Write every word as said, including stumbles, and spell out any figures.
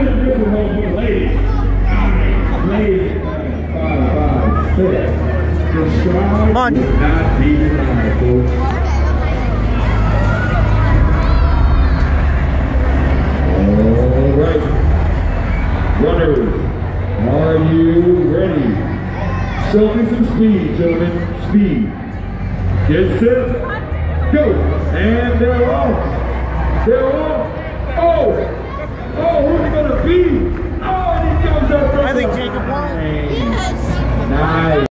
in this one home for the ladies. Ladies, five, five, six. The stride Come on. will not be denied, folks. All right. Runners, are you ready? Show me some speed, gentlemen. Speed. Get set. Go. And they're off. They're off. Oh! Oh, who's it gonna be? Oh, and he comes up from I think the Jacob won. line. Nice.